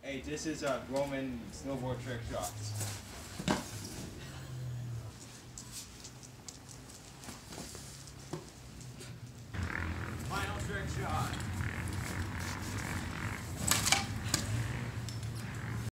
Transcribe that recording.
Hey, this is Roman snowboard trick shots. Final trick shot.